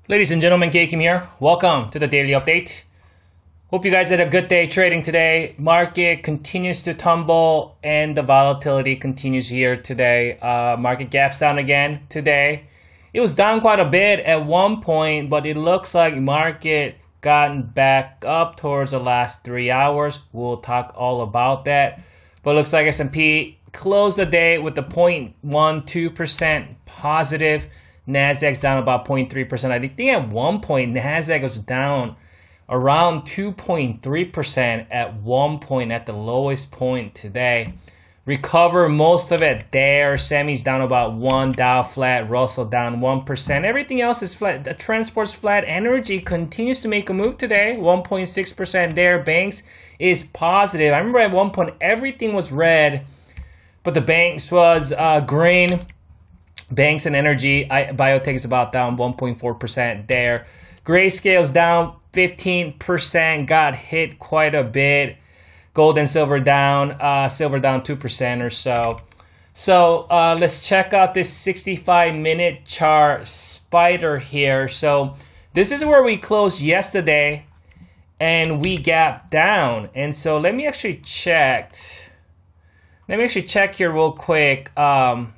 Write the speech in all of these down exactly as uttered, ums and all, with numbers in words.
Ladies and gentlemen, K Kim here. Welcome to the daily update. Hope you guys had a good day trading today. Market continues to tumble and the volatility continues here today. Uh, market gaps down again today. It was down quite a bit at one point, but it looks like market gotten back up towards the last three hours. We'll talk all about that. But it looks like S and P closed the day with a zero point one two percent positive. Nasdaq's down about zero point three percent. I think at one point Nasdaq was down around two point three percent at one point at the lowest point today. Recover most of it there. Semi's down about one, Dow flat, Russell down one percent. Everything else is flat. The transport's flat. Energy continues to make a move today. one point six percent there. Banks is positive. I remember at one point everything was red, but the banks was uh, green. Banks and energy, I, biotech is about down one point four percent there. Grayscale's down fifteen percent, got hit quite a bit. Gold and silver down, uh, silver down two percent or so. So uh, let's check out this sixty-five minute chart spider here. So this is where we closed yesterday and we gapped down. And so let me actually check. Let me actually check here real quick. Um,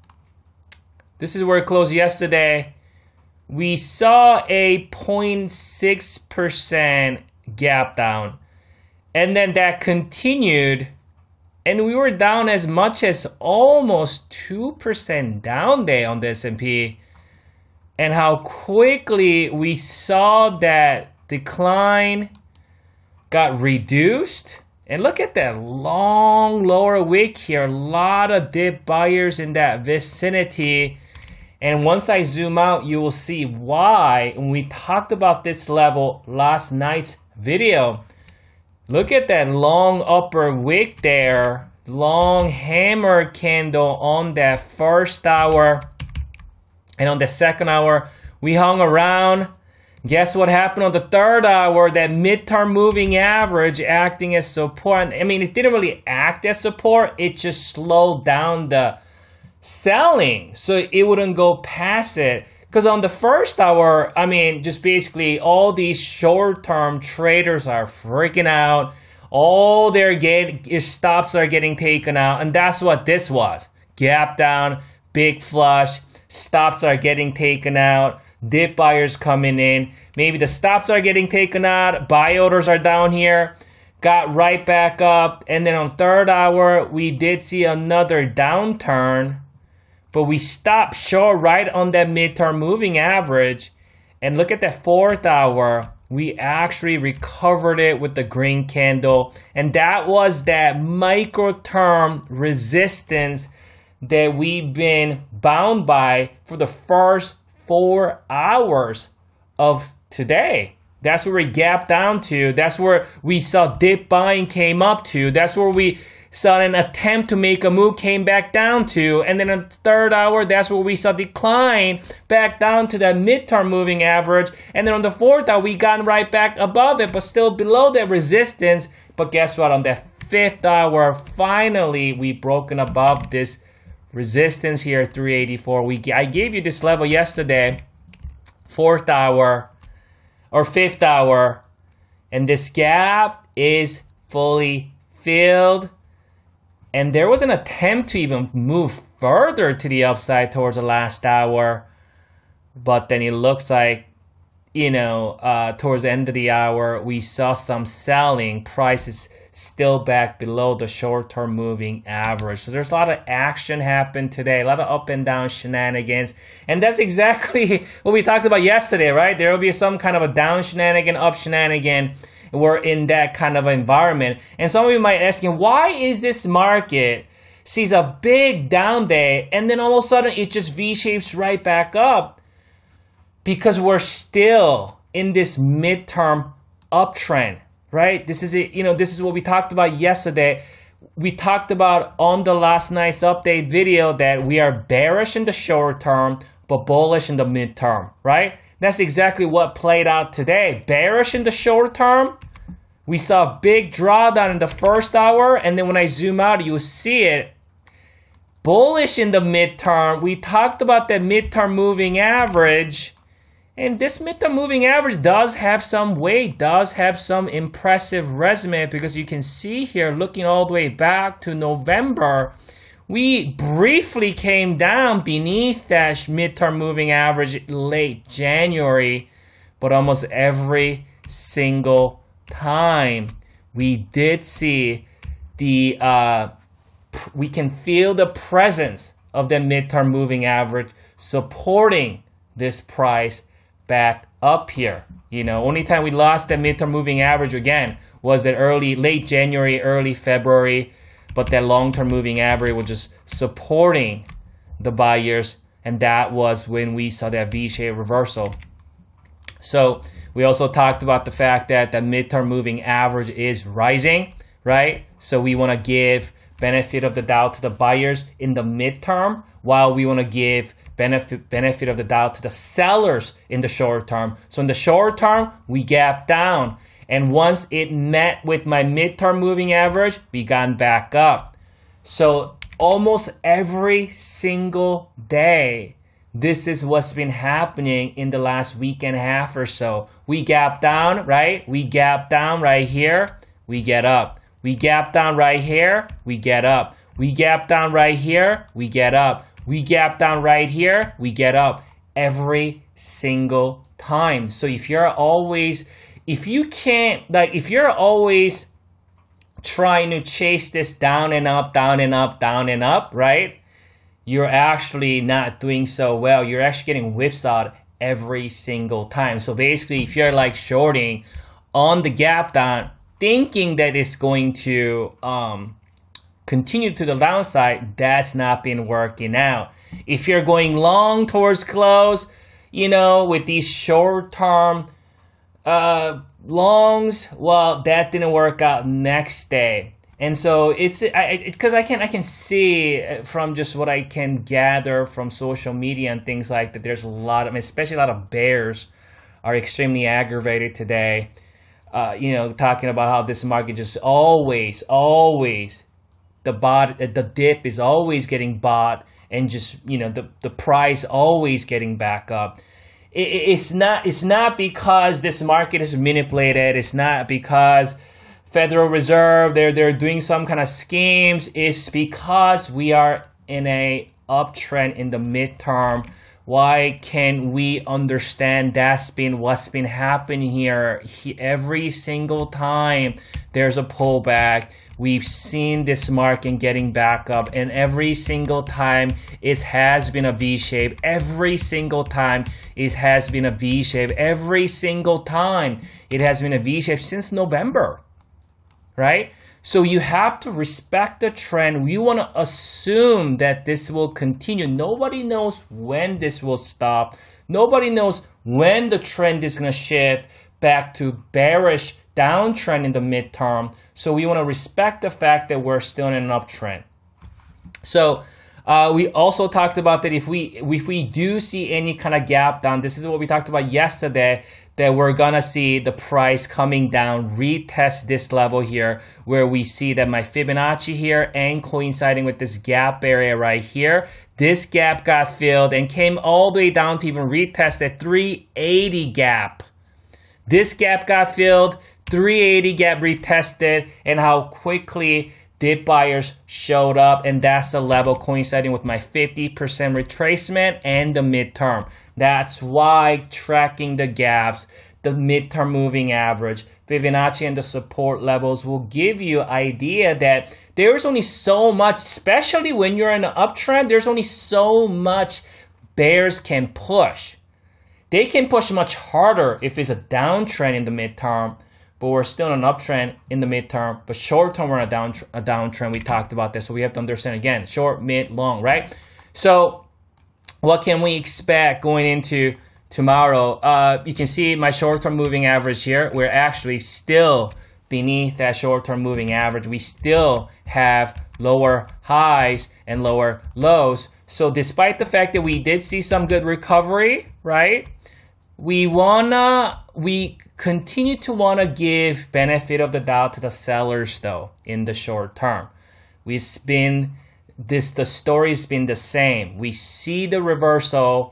This is where it closed yesterday. We saw a zero point six percent gap down. And then that continued. And we were down as much as almost two percent down there on the S and P. And how quickly we saw that decline got reduced. And look at that long lower wick here. A lot of dip buyers in that vicinity. And once I zoom out, you will see why. And we talked about this level last night's video. Look at that long upper wick there. Long hammer candle on that first hour. And on the second hour, we hung around. Guess what happened on the third hour? That midterm moving average acting as support. I mean, it didn't really act as support. It just slowed down the selling, so it wouldn't go past it. Because on the first hour, I mean, just basically all these short-term traders are freaking out. All their get stops are getting taken out, and that's what this was. Gap down, big flush, stops are getting taken out, dip buyers coming in. Maybe the stops are getting taken out, buy orders are down here. Got right back up, and then on third hour, we did see another downturn. But we stopped short right on that midterm moving average. And look at that fourth hour. We actually recovered it with the green candle. And that was that micro term resistance that we've been bound by for the first four hours of today. That's where we gapped down to. That's where we saw dip buying came up to. That's where we saw an attempt to make a move came back down to. And then in the third hour, that's where we saw decline back down to that midterm moving average. And then on the fourth hour, we got right back above it, but still below that resistance. But guess what? On the fifth hour, finally, we broken above this resistance here, three eighty-four. We I gave you this level yesterday, fourth hour or fifth hour, and this gap is fully filled. And there was an attempt to even move further to the upside towards the last hour, but then it looks like, you know, uh, towards the end of the hour, we saw some selling. Prices still back below the short-term moving average. So there's a lot of action happened today, a lot of up and down shenanigans. And that's exactly what we talked about yesterday, right? There will be some kind of a down shenanigan, up shenanigan. We're in that kind of environment. And some of you might ask, why is this market sees a big down day and then all of a sudden it just V-shapes right back up? Because we're still in this midterm uptrend, right? This is it. You know, this is what we talked about yesterday. We talked about on the last night's update video that we are bearish in the short term, but bullish in the midterm, right? That's exactly what played out today. Bearish in the short term. We saw a big drawdown in the first hour, and then when I zoom out, you see it. Bullish in the midterm. We talked about the midterm moving average. And this midterm moving average does have some weight, does have some impressive resume, because you can see here, looking all the way back to November, we briefly came down beneath that midterm moving average late January, but almost every single time we did see the, uh, we can feel the presence of the midterm moving average supporting this price back up here. You know, only time we lost the midterm moving average again was that early, late January, early February, but that long-term moving average was just supporting the buyers, and that was when we saw that V-shaped reversal. So we also talked about the fact that the midterm moving average is rising, right? So we want to give benefit of the doubt to the buyers in the midterm, while we want to give benefit benefit of the doubt to the sellers in the short term. So in the short term, we gap down, and once it met with my midterm moving average, we got back up. So almost every single day, this is what's been happening in the last week and a half or so. We gap down, right? We gap down right here, we get up. We gap down right here, we get up. We gap down right here, we get up. We gap down right here, we get up every single time. So if you're always, if you can't, like if you're always trying to chase this down and up, down and up, down and up, right? You're actually not doing so well. You're actually getting whipsawed every single time. So basically, if you're like shorting on the gap down, thinking that it's going to um, continue to the downside, that's not been working out. If you're going long towards close, you know, with these short-term uh, longs, well, that didn't work out next day. And so it's because I, it, I can I can see from just what I can gather from social media and things like that, there's a lot of, especially a lot of bears are extremely aggravated today. Uh, you know, talking about how this market just always, always, the bot, the dip is always getting bought, and just, you know, the, the price always getting back up. It, it's not, it's not because this market is manipulated. It's not because Federal Reserve, they're, they're doing some kind of schemes. It's because we are in a uptrend in the midterm. Why can't we understand that's been what's been happening here? He, every single time there's a pullback, we've seen this market getting back up, and every single time it has been a V-shape. Every single time it has been a V-shape. Every single time it has been a V-shape since November, right? So you have to respect the trend. We want to assume that this will continue. Nobody knows when this will stop. Nobody knows when the trend is going to shift back to bearish downtrend in the midterm. So we want to respect the fact that we're still in an uptrend. So uh, we also talked about that if we if we do see any kind of gap down, this is what we talked about yesterday, that we're gonna see the price coming down, retest this level here, where we see that my Fibonacci here and coinciding with this gap area right here, this gap got filled and came all the way down to even retest that three eighty gap. This gap got filled, three eighty gap retested, and how quickly dip buyers showed up, and that's the level coinciding with my fifty percent retracement and the midterm. That's why tracking the gaps, the midterm moving average, Fibonacci, and the support levels will give you an idea that there's only so much, especially when you're in an uptrend, there's only so much bears can push. They can push much harder if it's a downtrend in the midterm, but we're still in an uptrend in the midterm. But short term, we're in a, down, a downtrend. We talked about this, so we have to understand again, short, mid, long, right? So what can we expect going into tomorrow? Uh, you can see my short-term moving average here. We're actually still beneath that short-term moving average. We still have lower highs and lower lows. So despite the fact that we did see some good recovery, right? We wanna, we continue to wanna give benefit of the doubt to the sellers though in the short term. We've been, this, the story's been the same. We see the reversal.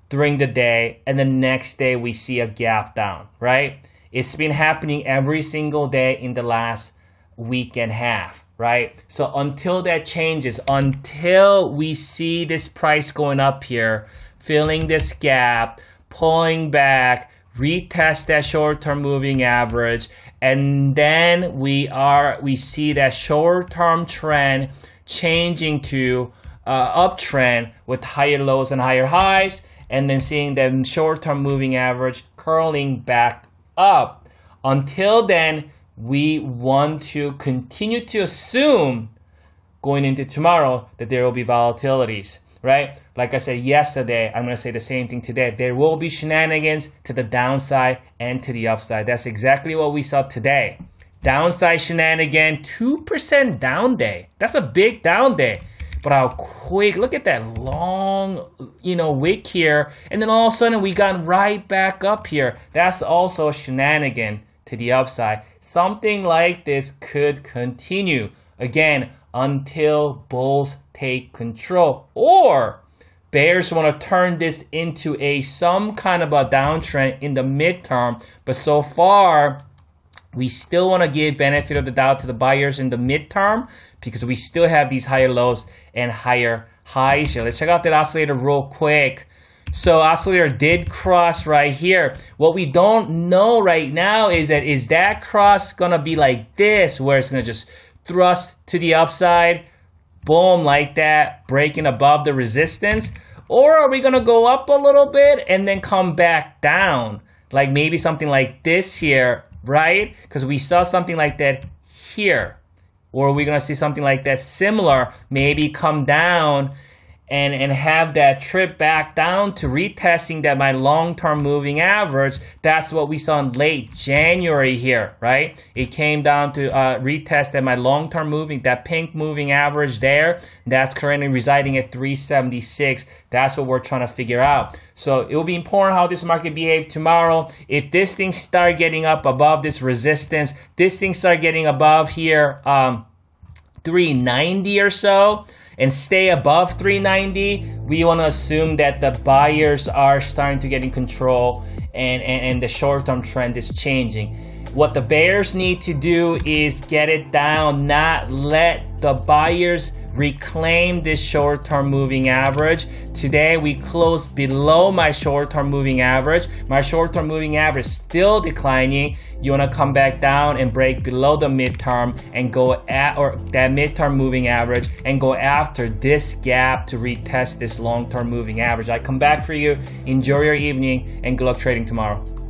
during the day, and the next day we see a gap down, right? It's been happening every single day in the last week and a half, right? So until that changes, until we see this price going up here, filling this gap, pulling back, retest that short-term moving average, and then we are we see that short-term trend changing to uh, uptrend with higher lows and higher highs, and then seeing the short-term moving average curling back up. Until then, we want to continue to assume going into tomorrow that there will be volatilities, right? Like I said yesterday, I'm going to say the same thing today. There will be shenanigans to the downside and to the upside. That's exactly what we saw today. Downside shenanigan, two percent down day. That's a big down day. But how quick, look at that long, you know, wick here. And then all of a sudden we got right back up here. That's also a shenanigan to the upside. Something like this could continue, again, until bulls take control. Or bears want to turn this into a some kind of a downtrend in the midterm. But so far, we still want to give benefit of the doubt to the buyers in the midterm because we still have these higher lows and higher highs here. Let's check out that oscillator real quick. So oscillator did cross right here. What we don't know right now is that is that cross going to be like this, where it's going to just thrust to the upside, boom, like that, breaking above the resistance? Or are we going to go up a little bit and then come back down? Like maybe something like this here, right? Because we saw something like that here. Or are we going to see something like that similar, maybe come down and, and have that trip back down to retesting that my long-term moving average? That's what we saw in late January here, right? It came down to uh, retest at my long-term moving, that pink moving average there. That's currently residing at three seventy-six. That's what we're trying to figure out. So it will be important how this market behaves tomorrow. If this thing start getting up above this resistance, this thing start getting above here, um, three ninety or so, and stay above three ninety, we want to assume that the buyers are starting to get in control and, and, and the short-term trend is changing. What the bears need to do is get it down, not let the buyers reclaim this short-term moving average. Today we closed below my short-term moving average. My short-term moving average is still declining. You want to come back down and break below the midterm and go at or that midterm moving average and go after this gap to retest this long-term moving average. I come back for you. Enjoy your evening and good luck trading tomorrow.